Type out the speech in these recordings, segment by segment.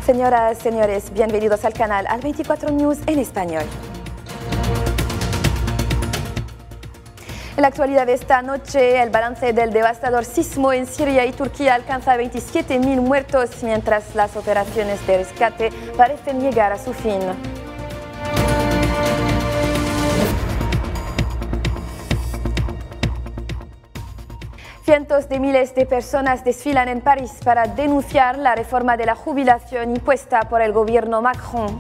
Señoras, señores, bienvenidos al canal Al 24 News en español. En la actualidad de esta noche, el balance del devastador sismo en Siria y Turquía alcanza 27.000 muertos, mientras las operaciones de rescate parecen llegar a su fin. Cientos de miles de personas desfilan en París para denunciar la reforma de la jubilación impuesta por el gobierno Macron.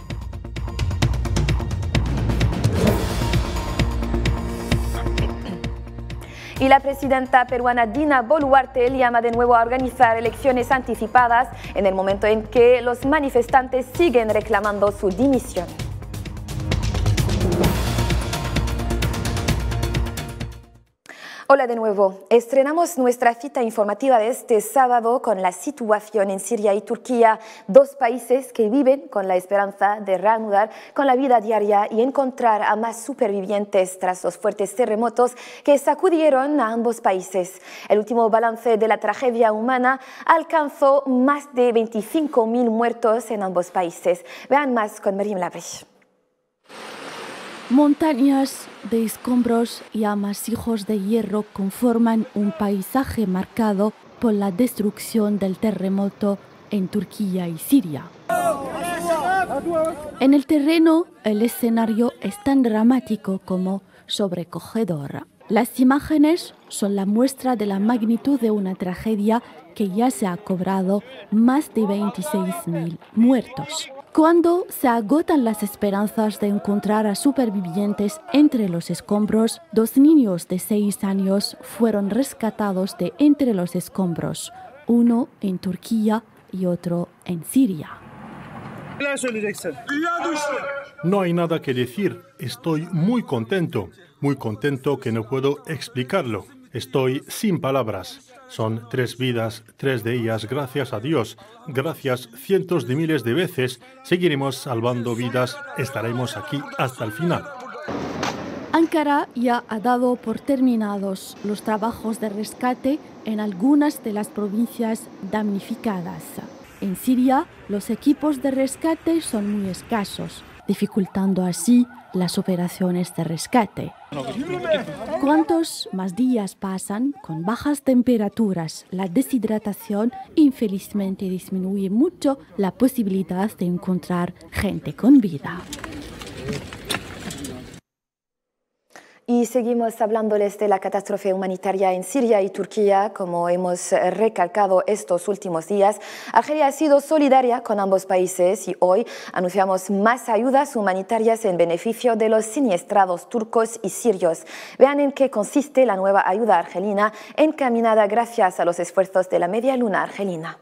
Y la presidenta peruana Dina Boluarte llama de nuevo a organizar elecciones anticipadas en el momento en que los manifestantes siguen reclamando su dimisión. Hola de nuevo. Estrenamos nuestra cita informativa de este sábado con la situación en Siria y Turquía, dos países que viven con la esperanza de reanudar con la vida diaria y encontrar a más supervivientes tras los fuertes terremotos que sacudieron a ambos países. El último balance de la tragedia humana alcanzó más de 25.000 muertos en ambos países. Vean más con Marim Labrich. Montañas de escombros y amasijos de hierro conforman un paisaje marcado por la destrucción del terremoto en Turquía y Siria. En el terreno, el escenario es tan dramático como sobrecogedor. Las imágenes son la muestra de la magnitud de una tragedia que ya se ha cobrado más de 26.000 muertos. Cuando se agotan las esperanzas de encontrar a supervivientes entre los escombros, dos niños de 6 años fueron rescatados de entre los escombros, uno en Turquía y otro en Siria. No hay nada que decir. Estoy muy contento que no puedo explicarlo. Estoy sin palabras. Son 3 vidas, 3 de ellas, gracias a Dios, gracias cientos de miles de veces, seguiremos salvando vidas, estaremos aquí hasta el final. Ankara ya ha dado por terminados los trabajos de rescate en algunas de las provincias damnificadas. En Siria, los equipos de rescate son muy escasos, dificultando así las operaciones de rescate. Cuantos más días pasan con bajas temperaturas, la deshidratación infelizmente disminuye mucho la posibilidad de encontrar gente con vida. Y seguimos hablándoles de la catástrofe humanitaria en Siria y Turquía. Como hemos recalcado estos últimos días, Argelia ha sido solidaria con ambos países y hoy anunciamos más ayudas humanitarias en beneficio de los siniestrados turcos y sirios. Vean en qué consiste la nueva ayuda argelina encaminada gracias a los esfuerzos de la Media Luna argelina.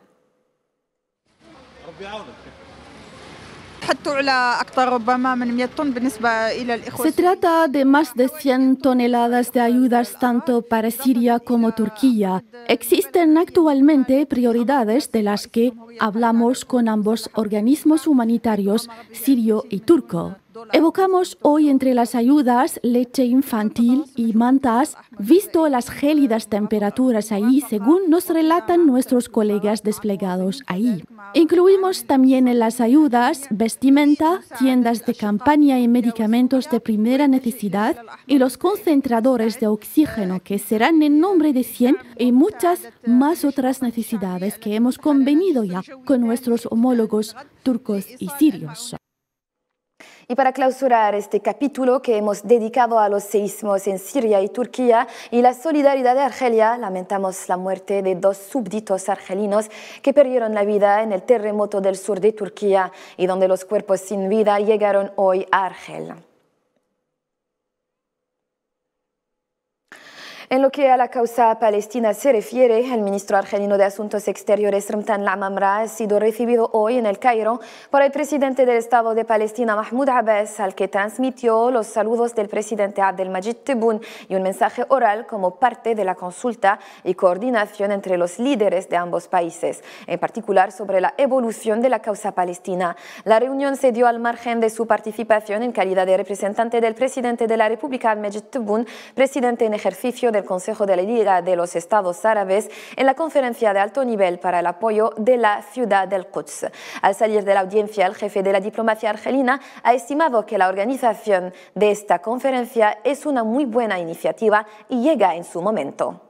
Se trata de más de 100 toneladas de ayudas tanto para Siria como Turquía. Existen actualmente prioridades de las que hablamos con ambos organismos humanitarios, sirio y turco. Evocamos hoy entre las ayudas leche infantil y mantas, visto las gélidas temperaturas ahí, según nos relatan nuestros colegas desplegados ahí. Incluimos también en las ayudas vestimenta, tiendas de campaña y medicamentos de primera necesidad y los concentradores de oxígeno que serán en nombre de 100 y muchas más otras necesidades que hemos convenido ya con nuestros homólogos turcos y sirios. Y para clausurar este capítulo que hemos dedicado a los seísmos en Siria y Turquía y la solidaridad de Argelia, lamentamos la muerte de 2 súbditos argelinos que perdieron la vida en el terremoto del sur de Turquía y donde los cuerpos sin vida llegaron hoy a Argel. En lo que a la causa palestina se refiere, el ministro argelino de Asuntos Exteriores, Ramtan Lamamra, ha sido recibido hoy en el Cairo por el presidente del Estado de Palestina, Mahmoud Abbas, al que transmitió los saludos del presidente Abdelmajid Tebboune y un mensaje oral como parte de la consulta y coordinación entre los líderes de ambos países, en particular sobre la evolución de la causa palestina. La reunión se dio al margen de su participación en calidad de representante del presidente de la República, Abdelmajid Tebboune, presidente en ejercicio del del Consejo de la Liga de los Estados Árabes en la conferencia de alto nivel para el apoyo de la ciudad del Quds. Al salir de la audiencia, el jefe de la diplomacia argelina ha estimado que la organización de esta conferencia es una muy buena iniciativa y llega en su momento.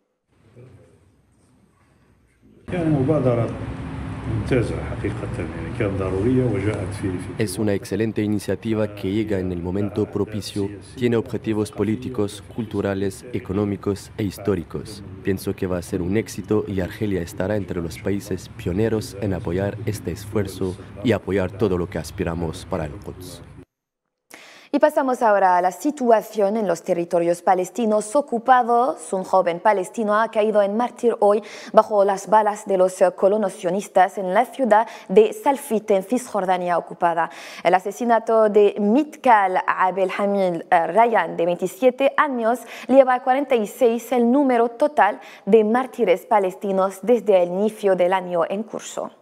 Es una excelente iniciativa que llega en el momento propicio, tiene objetivos políticos, culturales, económicos e históricos. Pienso que va a ser un éxito y Argelia estará entre los países pioneros en apoyar este esfuerzo y apoyar todo lo que aspiramos para el Quds. Y pasamos ahora a la situación en los territorios palestinos ocupados. Un joven palestino ha caído en mártir hoy bajo las balas de los colonos sionistas en la ciudad de Salfit, en Cisjordania ocupada. El asesinato de Mitkal Abdelhamid Rayan, de 27 años, lleva a 46 el número total de mártires palestinos desde el inicio del año en curso.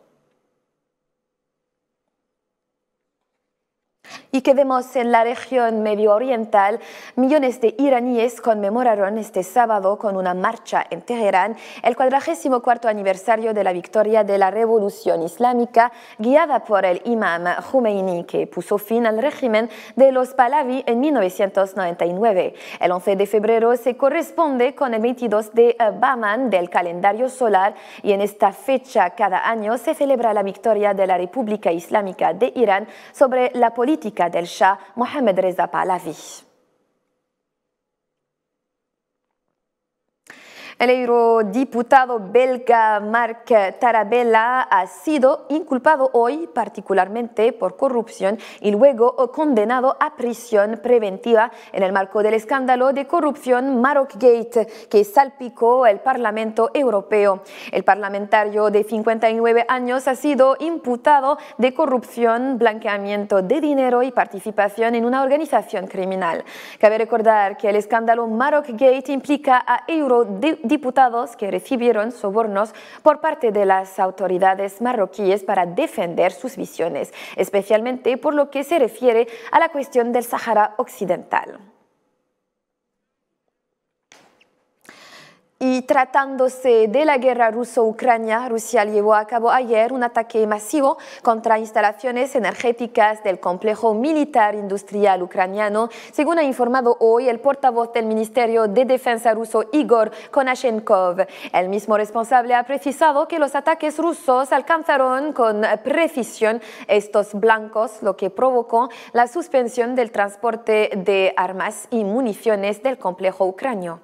Y quedemos en la región medio oriental. Millones de iraníes conmemoraron este sábado con una marcha en Teherán el 44º aniversario de la victoria de la Revolución Islámica, guiada por el imam Khomeini, que puso fin al régimen de los Pahlaví en 1999. El 11 de febrero se corresponde con el 22 de Bahman del calendario solar y en esta fecha cada año se celebra la victoria de la República Islámica de Irán sobre la política del Shah Mohammad Reza Pahlaví. El eurodiputado belga Marc Tarabella ha sido inculpado hoy particularmente por corrupción y luego condenado a prisión preventiva en el marco del escándalo de corrupción Maroc-Gate que salpicó el Parlamento Europeo. El parlamentario de 59 años ha sido imputado de corrupción, blanqueamiento de dinero y participación en una organización criminal. Cabe recordar que el escándalo Maroc-Gate implica a eurodiputados que recibieron sobornos por parte de las autoridades marroquíes para defender sus visiones, especialmente por lo que se refiere a la cuestión del Sáhara Occidental. Y tratándose de la guerra ruso-ucrania, Rusia llevó a cabo ayer un ataque masivo contra instalaciones energéticas del complejo militar industrial ucraniano, según ha informado hoy el portavoz del Ministerio de Defensa ruso Igor Konashenkov. El mismo responsable ha precisado que los ataques rusos alcanzaron con precisión estos blancos, lo que provocó la suspensión del transporte de armas y municiones del complejo ucranio.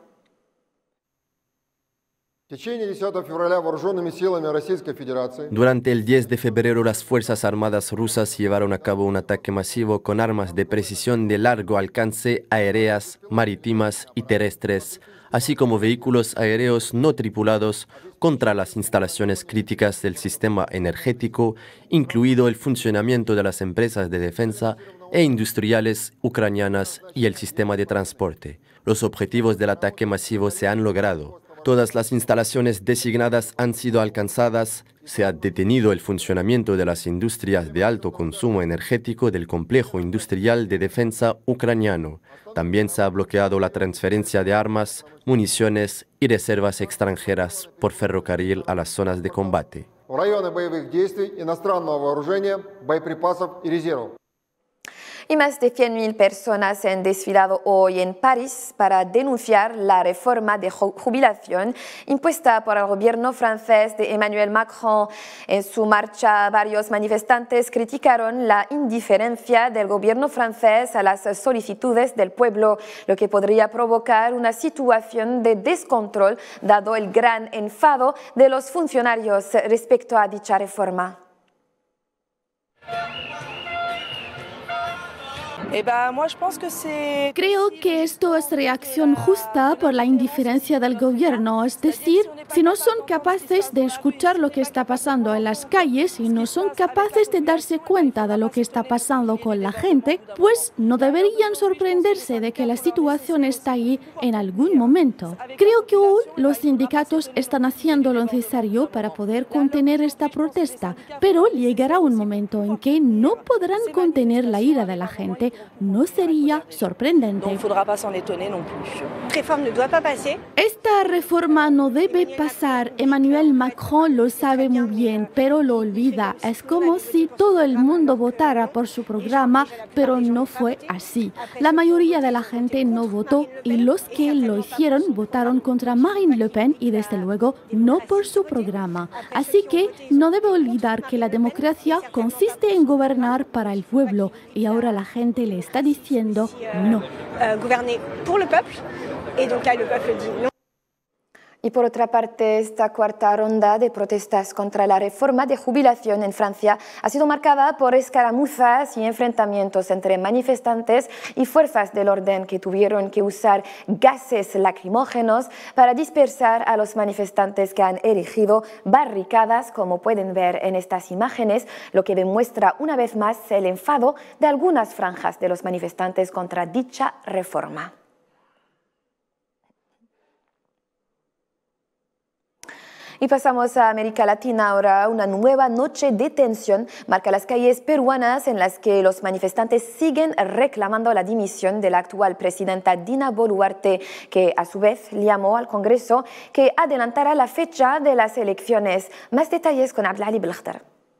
Durante el 10 de febrero, las Fuerzas Armadas rusas llevaron a cabo un ataque masivo con armas de precisión de largo alcance aéreas, marítimas y terrestres, así como vehículos aéreos no tripulados contra las instalaciones críticas del sistema energético, incluido el funcionamiento de las empresas de defensa e industriales ucranianas y el sistema de transporte. Los objetivos del ataque masivo se han logrado. Todas las instalaciones designadas han sido alcanzadas, se ha detenido el funcionamiento de las industrias de alto consumo energético del complejo industrial de defensa ucraniano. También se ha bloqueado la transferencia de armas, municiones y reservas extranjeras por ferrocarril a las zonas de combate. Y más de 100.000 personas han desfilado hoy en París para denunciar la reforma de jubilación impuesta por el gobierno francés de Emmanuel Macron. En su marcha, varios manifestantes criticaron la indiferencia del gobierno francés a las solicitudes del pueblo, lo que podría provocar una situación de descontrol, dado el gran enfado de los funcionarios respecto a dicha reforma. Creo que esto es reacción justa por la indiferencia del gobierno, es decir, si no son capaces de escuchar lo que está pasando en las calles y no son capaces de darse cuenta de lo que está pasando con la gente, pues no deberían sorprenderse de que la situación está ahí en algún momento. Creo que hoy los sindicatos están haciendo lo necesario para poder contener esta protesta, pero llegará un momento en que no podrán contener la ira de la gente. No sería sorprendente. Esta reforma no debe pasar. Emmanuel Macron lo sabe muy bien, pero lo olvida. Es como si todo el mundo votara por su programa, pero no fue así. La mayoría de la gente no votó y los que lo hicieron votaron contra Marine Le Pen y desde luego no por su programa. Así que no debe olvidar que la democracia consiste en gobernar para el pueblo y ahora la gente le está diciendo no. Y por otra parte, esta cuarta ronda de protestas contra la reforma de jubilación en Francia ha sido marcada por escaramuzas y enfrentamientos entre manifestantes y fuerzas del orden que tuvieron que usar gases lacrimógenos para dispersar a los manifestantes que han erigido barricadas, como pueden ver en estas imágenes, lo que demuestra una vez más el enfado de algunas franjas de los manifestantes contra dicha reforma. Y pasamos a América Latina ahora. Una nueva noche de tensión marca las calles peruanas en las que los manifestantes siguen reclamando la dimisión de la actual presidenta Dina Boluarte, que a su vez llamó al Congreso que adelantara la fecha de las elecciones. Más detalles con Abdelali Belkhtar.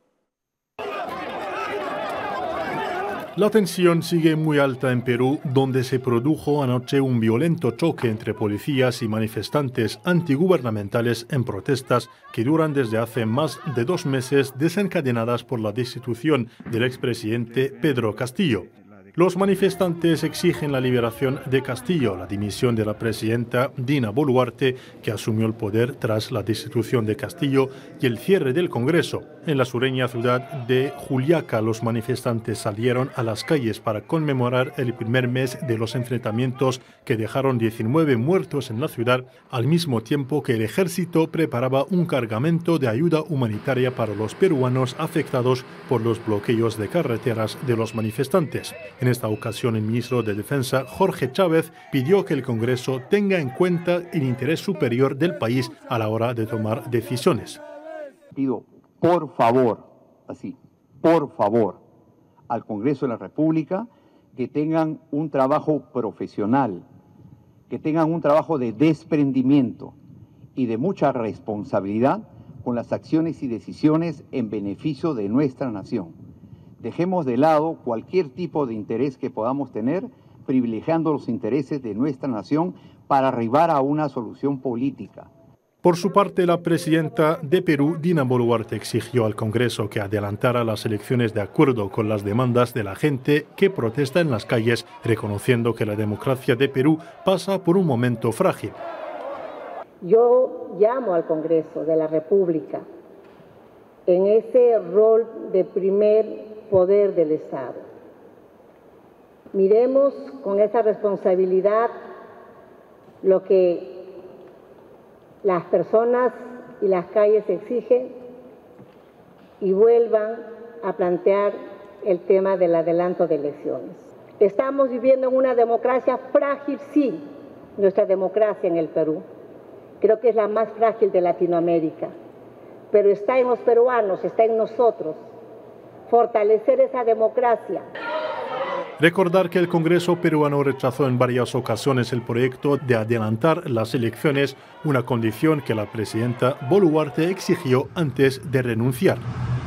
La tensión sigue muy alta en Perú, donde se produjo anoche un violento choque entre policías y manifestantes antigubernamentales en protestas que duran desde hace más de 2 meses, desencadenadas por la destitución del expresidente Pedro Castillo. Los manifestantes exigen la liberación de Castillo, la dimisión de la presidenta Dina Boluarte, que asumió el poder tras la destitución de Castillo, y el cierre del Congreso. En la sureña ciudad de Juliaca, los manifestantes salieron a las calles para conmemorar el primer mes de los enfrentamientos que dejaron 19 muertos en la ciudad, al mismo tiempo que el ejército preparaba un cargamento de ayuda humanitaria para los peruanos afectados por los bloqueos de carreteras de los manifestantes. En esta ocasión, el ministro de Defensa, Jorge Chávez, pidió que el Congreso tenga en cuenta el interés superior del país a la hora de tomar decisiones. Pido, por favor, por favor, al Congreso de la República que tengan un trabajo profesional, que tengan un trabajo de desprendimiento y de mucha responsabilidad con las acciones y decisiones en beneficio de nuestra nación. Dejemos de lado cualquier tipo de interés que podamos tener, privilegiando los intereses de nuestra nación para arribar a una solución política. Por su parte, la presidenta de Perú, Dina Boluarte, exigió al Congreso que adelantara las elecciones de acuerdo con las demandas de la gente que protesta en las calles, reconociendo que la democracia de Perú pasa por un momento frágil. Yo llamo al Congreso de la República en ese rol de primer poder del Estado. Miremos con esa responsabilidad lo que las personas y las calles exigen y vuelvan a plantear el tema del adelanto de elecciones. Estamos viviendo en una democracia frágil, sí, nuestra democracia en el Perú. Creo que es la más frágil de Latinoamérica, pero está en los peruanos, está en nosotros, fortalecer esa democracia. Recordar que el Congreso peruano rechazó en varias ocasiones el proyecto de adelantar las elecciones, una condición que la presidenta Boluarte exigió antes de renunciar.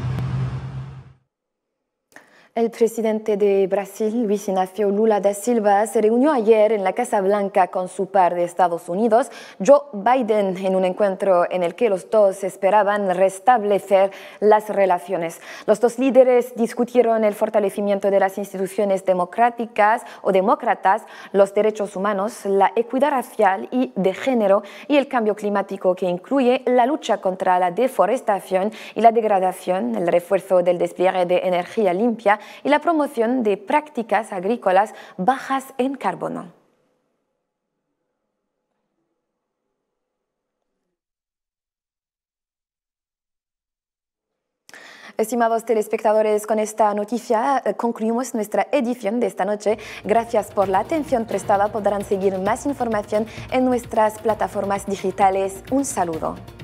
El presidente de Brasil, Luis Inácio Lula da Silva, se reunió ayer en la Casa Blanca con su par de Estados Unidos, Joe Biden, en un encuentro en el que los dos esperaban restablecer las relaciones. Los dos líderes discutieron el fortalecimiento de las instituciones democráticas o demócratas, los derechos humanos, la equidad racial y de género y el cambio climático, que incluye la lucha contra la deforestación y la degradación, el refuerzo del despliegue de energía limpia y la promoción de prácticas agrícolas bajas en carbono. Estimados telespectadores, con esta noticia concluimos nuestra edición de esta noche. Gracias por la atención prestada. Podrán seguir más información en nuestras plataformas digitales. Un saludo.